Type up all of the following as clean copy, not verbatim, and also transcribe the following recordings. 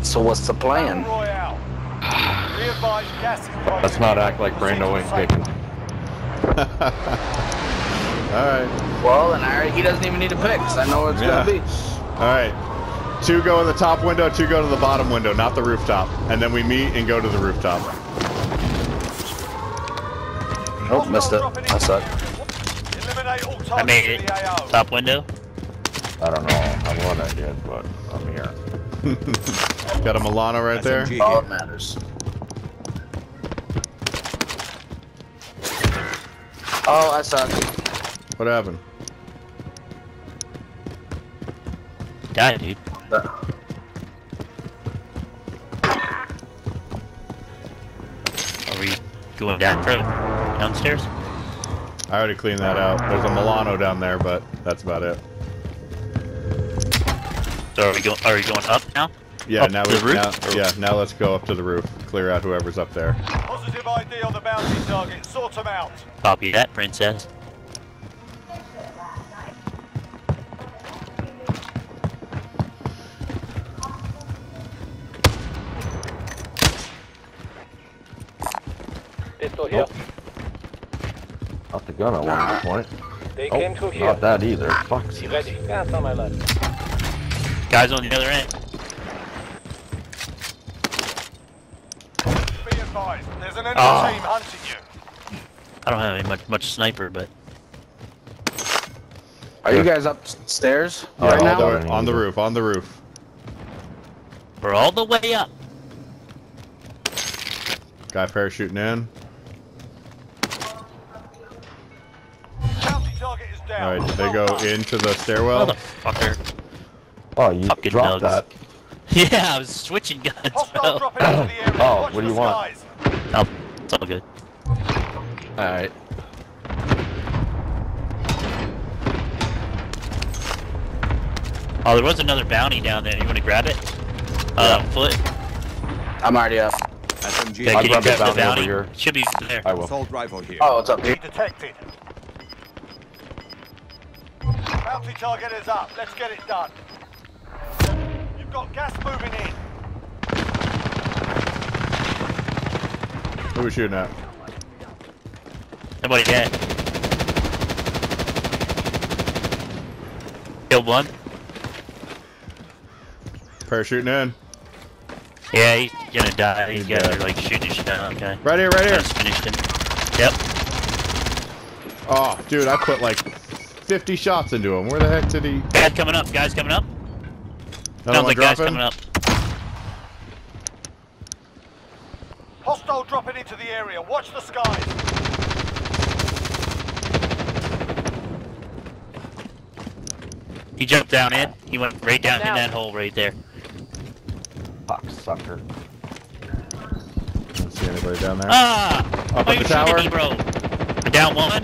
So what's the plan? Let's not act like Brando ain't kicking. Alright. Well, then he doesn't even need to pick, because I know what it's going to be. Alright. 2 go in the top window, 2 go to the bottom window, not the rooftop. And then we meet and go to the rooftop. Oh, missed it. I suck. I made it. Top window. I don't know how well I did, but I'm here. Got a Milano right there. All it matters. Oh, I suck. What happened? Die, dude. Are we going downstairs? I already cleaned that out. There's a Milano down there, but that's about it. So are we going up now? Yeah, up now to the roof? now let's go up to the roof. Clear out whoever's up there. Positive ID on the bounty target. Sort them out. Copy that, princess. Pistol here. Not the gun I wanted to point. They came through here. Not that either. Fuck. Ready. Gas on my left. Guys on the other end. Be advised, there's an enemy team hunting you. I don't have any much sniper, but Are you guys upstairs Yeah, right all now? the- on the roof, on the roof. we're all the way up. Guy parachuting in. Bounty target is down. Alright, did they go into the stairwell? Motherfucker. Oh, you Fucking dropped nugs. that. Yeah, I was switching guns, Hostile bro. dropping into the area. Oh, Watch what do the you want? skies. Oh, it's all good. Alright. Oh, there was another bounty down there. You want to grab it? Foot. I'm already up. Okay, can you grab the grab the bounty over bounty? here. Should be there. I will. Assault rifle here. Oh, it's up here. Detected. Bounty target is up. Let's get it done. You've got gas moving in. Who are we shooting at? Somebody dead. Killed one. Parachuting in. Yeah, he's gonna die. These He's guys dead. are like shooting his shot. Okay. Right here, right I here. just finished him. Yep. Oh, dude, I put like 50 shots into him. Where the heck did he... Guys coming up. Guys coming up. Another Sounds one like guys dropping? coming up. Hostile dropping into the area. Watch the skies. He jumped down in. He went right down in that hole right there. Fuck, sucker. Don't see anybody down there. Ah! Up Why at you the tower? shooting me, bro? Down one.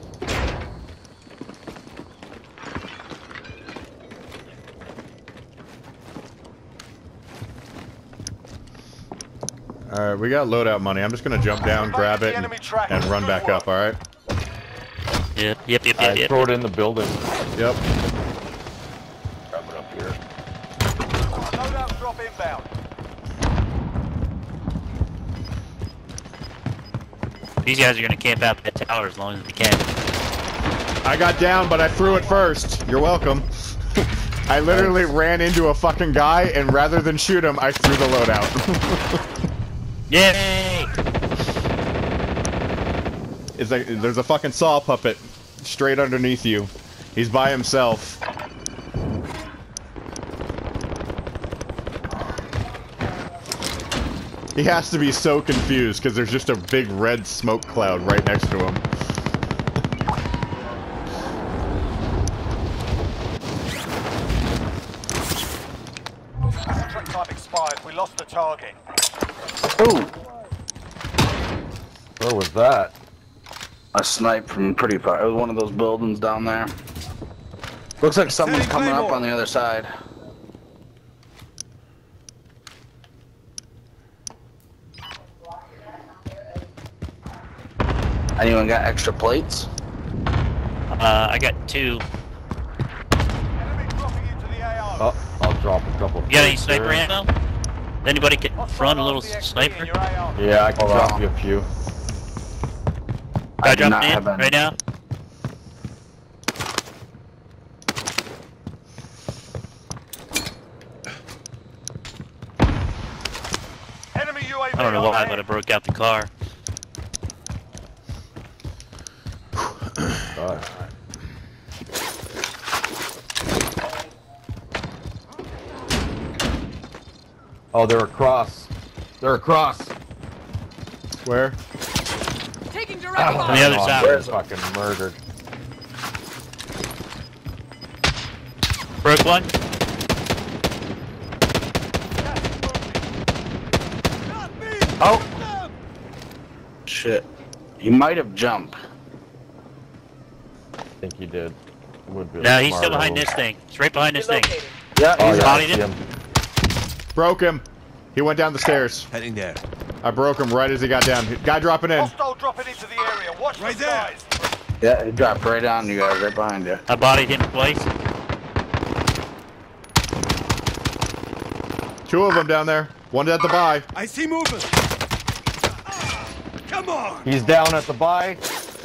Alright, we got loadout money. I'm just gonna jump down, grab it, and run back up, alright? Yep. I throw it in the building. Yep. Grab it up here. Loadout drop inbound. These guys are gonna camp out that tower as long as they can. I got down, but I threw it first. You're welcome. I literally ran into a fucking guy, and rather than shoot him, I threw the loadout. Yay! It's like there's a fucking saw puppet straight underneath you. He's by himself. He has to be so confused because there's just a big red smoke cloud right next to him. Contract time expired. We lost the target. Ooh! Where was that? A snipe from pretty far. It was one of those buildings down there. Looks like someone's coming up on the other side. Anyone got extra plates? I got 2. Enemy dropping into the AO. Oh, I'll drop a couple. You got any plates sniper there. ammo? Anybody can Hostile front a little RCXD in sniper? your AR. Yeah, I can Hold drop on. you a few. I I do dropping not in have any. right now. Enemy UAV I don't know why, overhead. but I broke out the car. God. Oh, they're across. They're across. Where? On the other side. They're fucking murdered. Broke one. Oh! Shit. He might have jumped. I think he did. Would be No, a he's smart still behind move. this thing. He's right behind this thing. Yeah, Oh, he's yeah, I bodied see him. him. Broke him. He went down the stairs. Heading there. I broke him right as he got down. Guy dropping in. Hostile dropping into the area. Watch Right the there. skies. Yeah, he dropped right on you guys, right behind you. I bodied him twice. 2 of them down there. One at the buy. I see movement. Come on. He's down at the buy.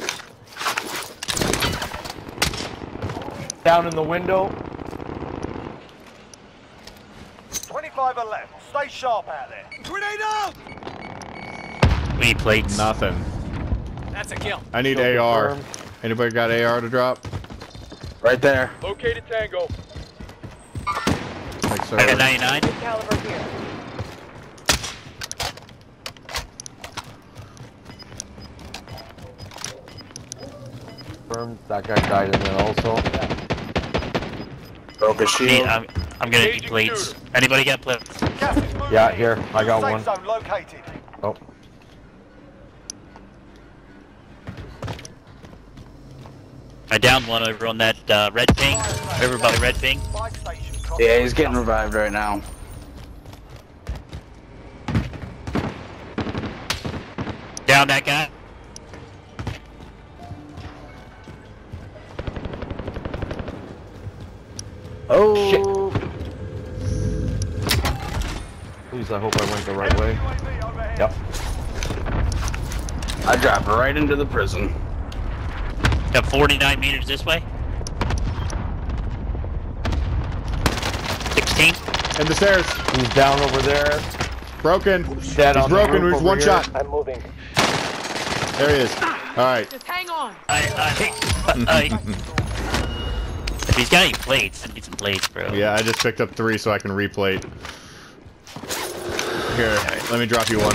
Down in the window. 25 are left. Stay sharp out there. Grenade out. We need plates. Nothing. That's a kill. I need Kill AR. confirmed. Anybody got AR to drop? Right there. Located Tango. Thanks, sir. I got 99. Caliber here. Confirmed. That guy died in there also. Broke a Need, shield. I'm gonna need plates. Anybody got plates? Gas is moving. Yeah, in. here, I got Safe one. zone located. Oh, I downed one over on that red ping. Over by the red ping. Buy station. Yeah, he's getting revived right now. Down that guy. Oh! please, I hope I went the right way. UAV overhead. Yep. I dropped right into the prison. Got 49 meters this way. 16. In the stairs. He's down over there. Broken. Dead He's on the broken. roof We've over one here. shot. I'm moving. There he is. Alright. Just hang on. If he's got any plates, I need some plates, bro. Yeah, I just picked up 3 so I can replate. Here, let me drop you one.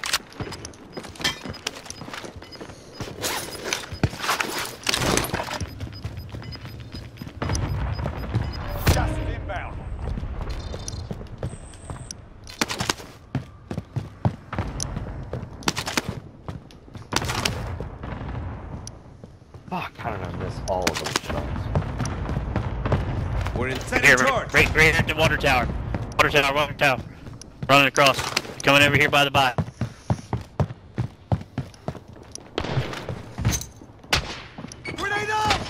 Gas is inbound. Fuck, how did I miss all of those shots? We're in Here, setting charge. right at the water tower. Water tower. Running across. Coming over here by the bot. Grenade out.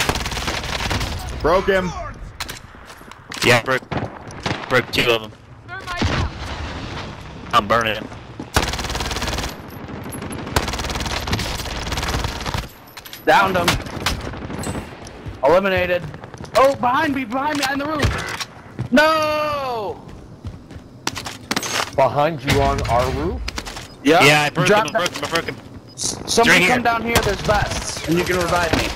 Broke him. Yeah, broke 2 of them. Thermite out. I'm burning him. Downed him. Eliminated. Oh, behind me, on the roof. No! Behind you on our roof? Yep. Yeah, I broke him. Drop I broke him. Somebody Right come here. down here, there's vests, and you can revive me.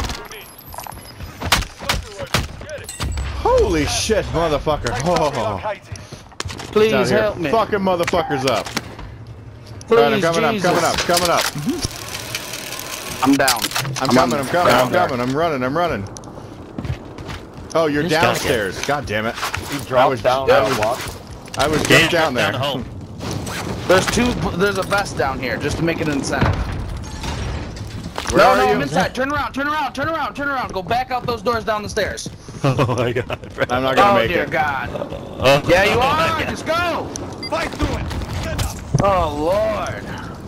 Holy shit, motherfucker. Safe zone Oh. relocated. Please Down here. help me. Fucking motherfuckers up. Please, Alright, I'm coming Jesus. up. I'm down. I'm on coming. the ground there. I'm running. Oh, you're This guy's downstairs. God damn it. He dropped was- down that that was- walk. I was Yeah, just down there. the hole. There's a vest down here, just to make it an incentive. Where no, are you? I'm inside. Turn around. Go back out those doors down the stairs. Oh my god, bro. I'm not gonna Oh, make dear it. God. Oh, Yeah, you my are. God. Just go. Fight through it. Stand up. Oh, Lord.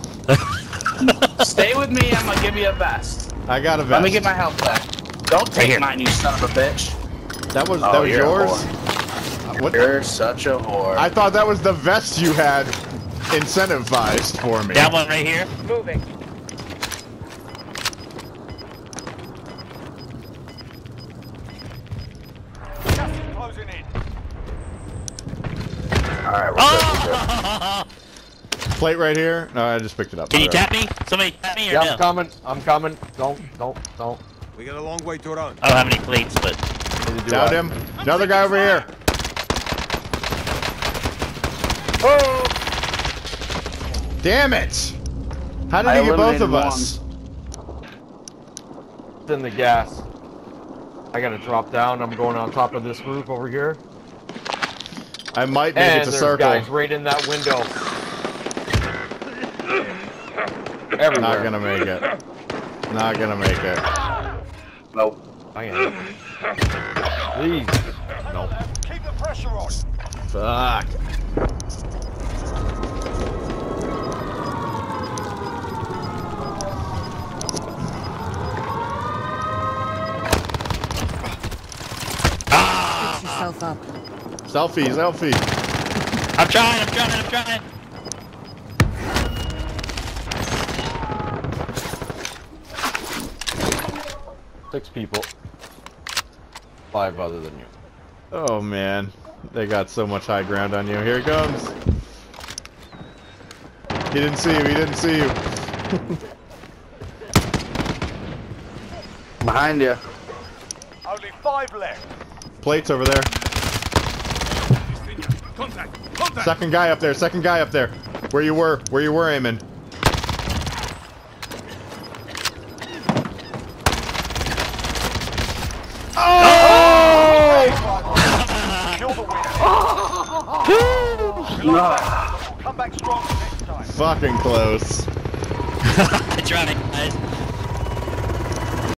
Stay with me. I'm going to give you a vest. I got a vest. Let me get my health back. Don't take here. mine, you son of a bitch. That was Oh, you're yours? a What? You're such a whore. I thought that was the vest you had incentivized for me. Down one right here. Moving. Gas is closing in. Alright, we're good, we're good. Oh! Plate right here. No, I just picked it up. Can you Alright. tap me? Somebody tap me or Yeah, no? I'm coming. I'm coming. Don't. We got a long way to run. I don't have any plates, but Need to do Down that. him. Another guy over here. Oh! Damn it! How did I he get both eliminated of us? It's in the gas. I gotta drop down. I'm going on top of this roof over here. I might make And it to there's circle. guys right in that window. Everywhere. Not gonna make it. Not gonna make it. Nope. I am. Please. Nope. Keep the pressure on. Fuck. Fix yourself up. Selfie, selfie. I'm trying. 6 people. 5 other than you. Oh man, they got so much high ground on you. Here he comes. He didn't see you. He didn't see you. Behind you. Only 5 left. Plates over there. Contact! Contact! Second guy up there. Second guy up there. Where you were aiming. Kill the winner. No. Come back stronger next time. Fucking close. I tried, guys.